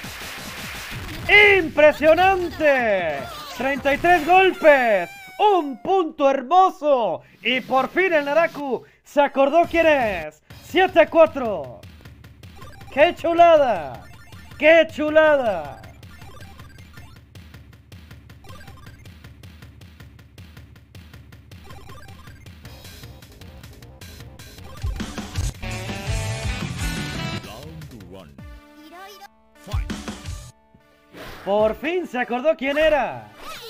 Impresionante. treinta y tres golpes. Un punto hermoso. Y por fin el Naraku se acordó quién es. siete a cuatro. ¡Qué chulada! ¡Qué chulada! Por fin se acordó quién era.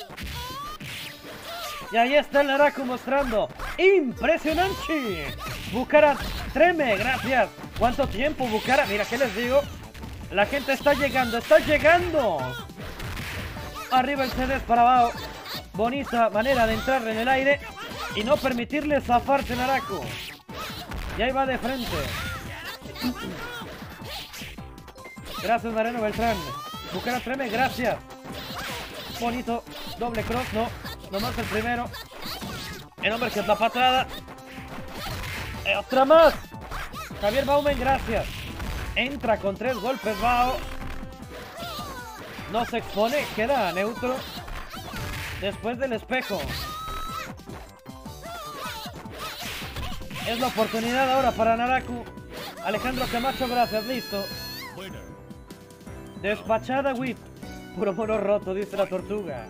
Y ahí está el Naraku mostrando. ¡Impresionante! Bucara treme, gracias. ¿Cuánto tiempo, Bucara? Mira, ¿qué les digo? La gente está llegando, está llegando. Arriba el C D para abajo. Bonita manera de entrar en el aire y no permitirle zafarse Naraku. Y ahí va de frente. Gracias, Mariano Beltrán. Bucara treme, gracias. Bonito. Doble cross, no. Nomás el primero. El hombre que es la patada. Eh, otra más. Javier Baumen, gracias. Entra con tres golpes Bao. No se expone, queda neutro. Después del espejo. Es la oportunidad ahora para Naraku. Alejandro Camacho, gracias, listo. Despachada whip. Puro mono roto, dice la tortuga.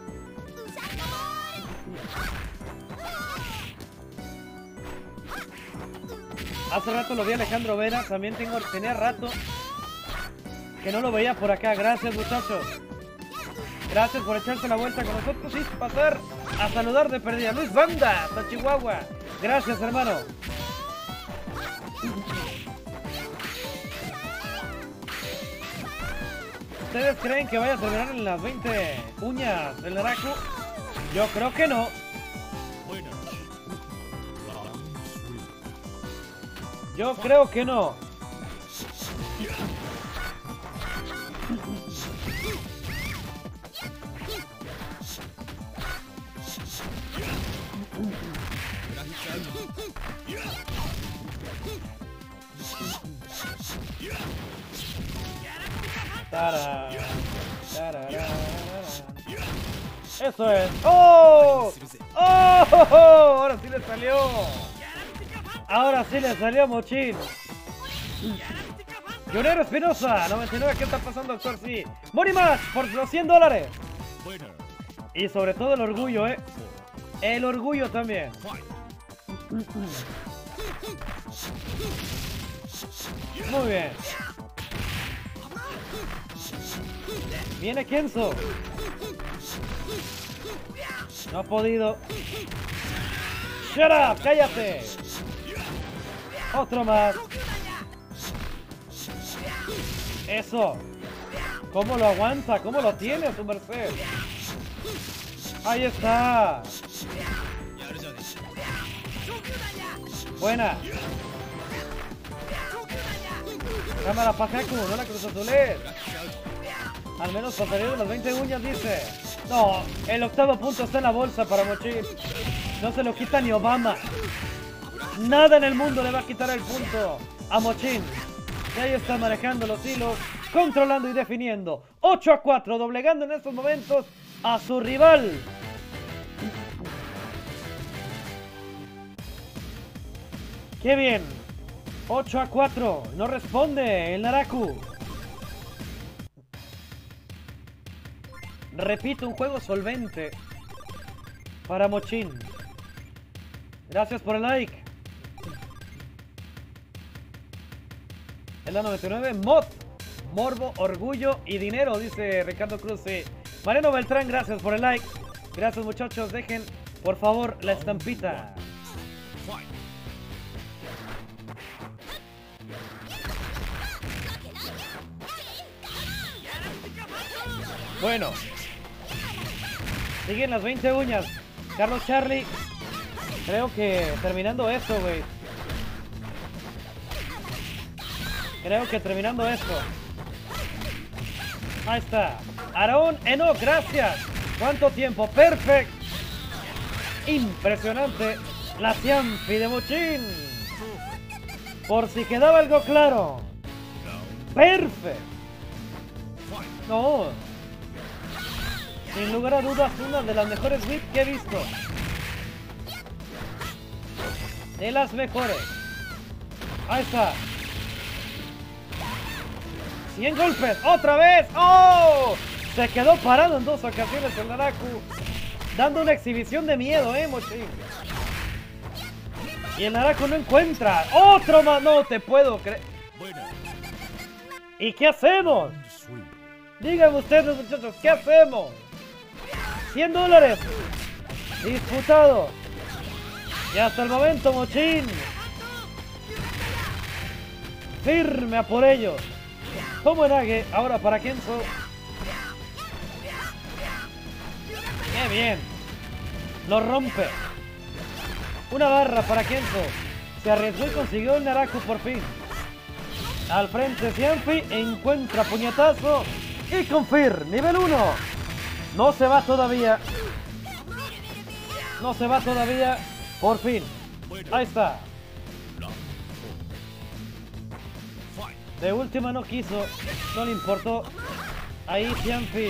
Hace rato lo vi a Alejandro Vera. También tengo, tenía rato que no lo veía por acá. Gracias, muchachos. Gracias por echarse la vuelta con nosotros y pasar a saludar de perdida. Luis Banda, hasta Chihuahua. Gracias, hermano. ¿Ustedes creen que vaya a terminar en las veinte uñas del Naraku? Yo creo que no. Yo creo que no. Tara, tara, tara. Eso es. ¡Oh! ¡Oh! Ahora sí le salió. Ahora sí le salió Mochin. Jonero Espinosa, noventa y nueve, ¿qué está pasando, doctor? Sí. Money Match por los cien dólares. Winner. Y sobre todo el orgullo, eh. El orgullo también. Fight. Muy bien. Viene Kenzo. No ha podido. Shut up, cállate. Otro más. Eso. ¿Cómo lo aguanta? ¿Cómo lo tiene a su merced? Ahí está. Buena. Cámara Pajacu, no la Cruz Azulés. Al menos pasaría de las veinte uñas, dice. No, el octavo punto está en la bolsa para Mochín. No se lo quita ni Obama. Nada en el mundo le va a quitar el punto a Mochín. Y ahí está manejando los hilos, controlando y definiendo. ocho a cuatro, doblegando en estos momentos a su rival. ¡Qué bien! ocho a cuatro. No responde el Naraku. Repito, un juego solvente para Mochín. Gracias por el like. En la noventa y nueve, mod, morbo, orgullo y dinero, dice Ricardo Cruz. Sí. Mariano Beltrán, gracias por el like. Gracias, muchachos. Dejen, por favor, la estampita. Fight. Bueno. Siguen las veinte uñas. Carlos Charlie. Creo que terminando esto, güey. Creo que terminando esto. Ahí está. Aarón Eno, gracias. ¿Cuánto tiempo? Perfecto. Impresionante. La Ciampi de Mochín. Por si quedaba algo claro. Perfecto. No. Sin lugar a dudas, una de las mejores whips que he visto. De las mejores. Ahí está. cien golpes. ¡Otra vez! ¡Oh! Se quedó parado en dos ocasiones el Naraku. Dando una exhibición de miedo, ¿eh, Mochín? Y el Naraku no encuentra. ¡Otro más! No te puedo creer. ¿Y qué hacemos? Díganme ustedes, muchachos, ¿qué hacemos? cien dólares. Disputado. Y hasta el momento, Mochín. Firme a por ellos. Como Nage, ahora para Kenzo. ¡Qué bien! Lo rompe. Una barra para Kenzo. Se arriesgó y consiguió el Naraku por fin. Al frente Ciampi, encuentra puñetazo. Y con Fir, nivel uno. No se va todavía. No se va todavía. Por fin. Ahí está. De última no quiso. No le importó. Ahí Ciampi.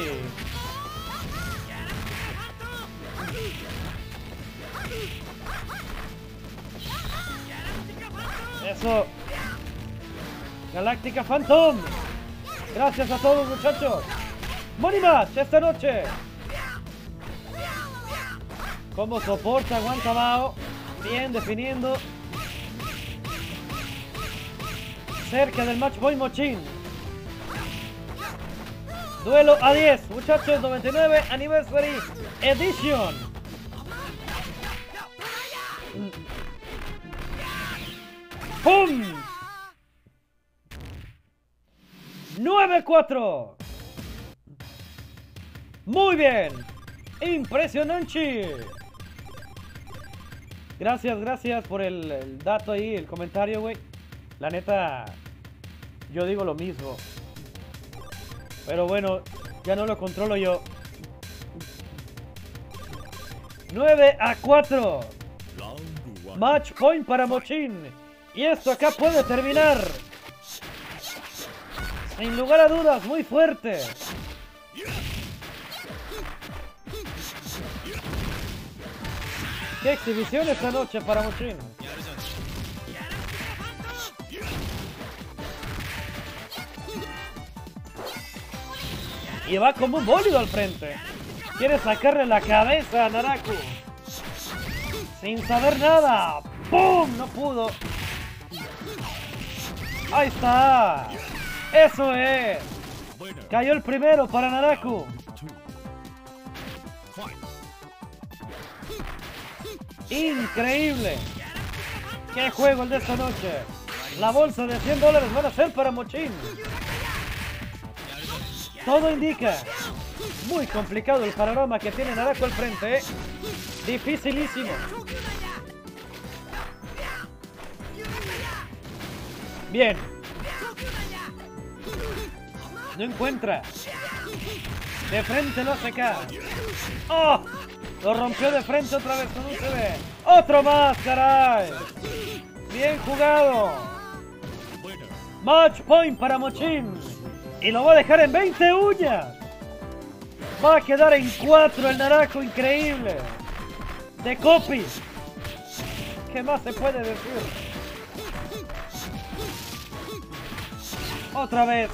Eso. Galáctica Phantom. Gracias a todos, muchachos. Money Match esta noche. Como soporta, aguanta Bao. Bien definiendo. Cerca del Match Point Mochín. Duelo a diez, muchachos. noventa y nueve Anniversary Edition. ¡Pum! nueve cuatro. Muy bien. Impresionante. Gracias, gracias por el, el dato ahí, el comentario, güey. La neta, yo digo lo mismo. Pero bueno, ya no lo controlo yo. nueve a cuatro. Match point para Mochín. Y esto acá puede terminar. Sin lugar a dudas, muy fuerte. Qué exhibición esta noche para Mochín. Y va como un bólido al frente. Quiere sacarle la cabeza a Naraku. Sin saber nada. ¡Pum! No pudo. Ahí está. Eso es. Cayó el primero para Naraku. Increíble. Qué juego el de esta noche. La bolsa de cien dólares van a ser para Mochin. Todo indica. Muy complicado el panorama que tiene Naraku al frente, ¿eh? Dificilísimo. Bien. No encuentra. De frente lo hace acá. ¡Oh! Lo rompió de frente otra vez con un C B. ¡Otro más, caray! Bien jugado. Match point para Mochin. Y lo va a dejar en veinte uñas. Va a quedar en cuatro el Naraku, increíble. De copy. ¿Qué más se puede decir? Otra vez.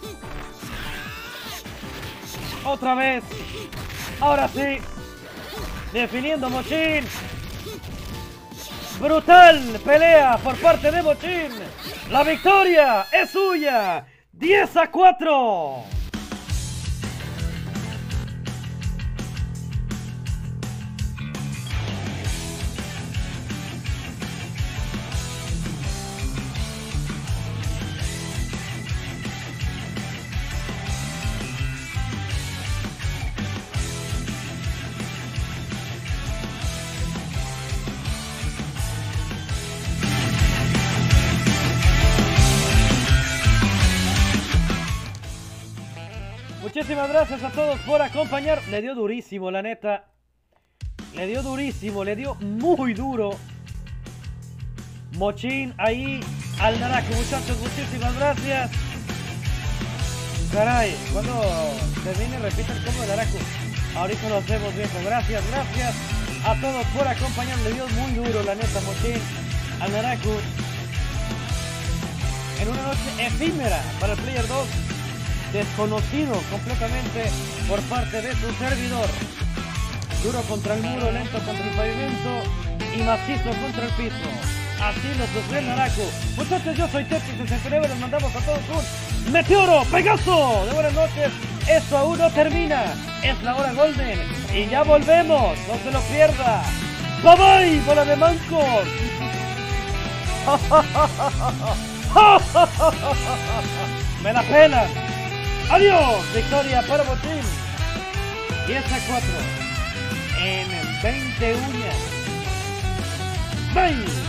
Otra vez. Ahora sí. Definiendo Mochin. Brutal pelea por parte de Mochin. La victoria es suya. diez a cuatro. Muchísimas gracias a todos por acompañar. Le dio durísimo, la neta. Le dio durísimo, le dio muy duro. Mochin ahí al Naraku, muchachos, muchísimas gracias. Caray, cuando termine repita el combo de Naraku. Ahorita lo hacemos, viejo. Gracias, gracias a todos por acompañar. Le dio muy duro, la neta, Mochin al Naraku. En una noche efímera para el Player dos. Desconocido completamente por parte de su servidor. Duro contra el muro, lento contra el pavimento y macizo contra el piso. Así lo sufrió el Naraku. Muchachos, yo soy Tepi sesenta y nueve. Les mandamos a todos un meteoro Pegaso de buenas noches. Esto aún no termina. Es la hora golden y ya volvemos. No se lo pierda. Bye bye, bola de mancos. Me la pelan. Adiós, victoria para Mochin. diez a cuatro en veinte uñas. Bye.